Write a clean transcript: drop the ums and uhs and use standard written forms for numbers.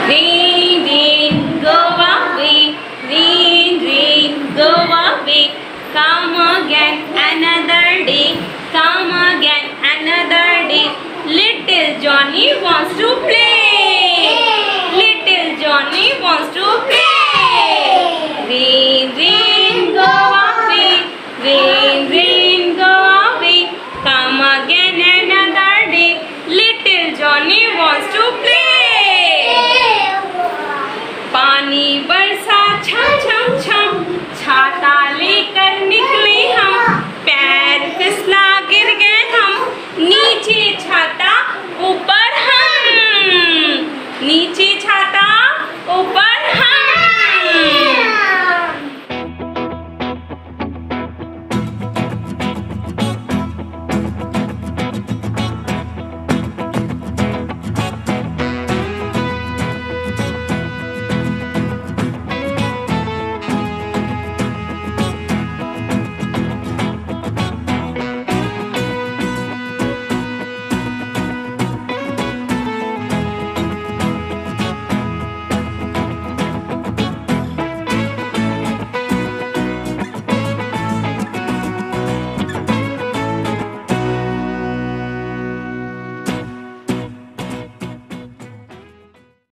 Rain, rain, go away. Rain, rain, go away. Come again another day. Come again another day. Little Johnny wants to play. Little Johnny wants to play. Rain, rain, go away. Rain, rain, go away. Come again another day. Little Johnny wants to play. पानी बरसा छम छम छम, छाता लेकर निकले हम, पैर फिसला गिर गए हम, नीचे छाता ऊपर हम, नीचे छाता ऊपर हम।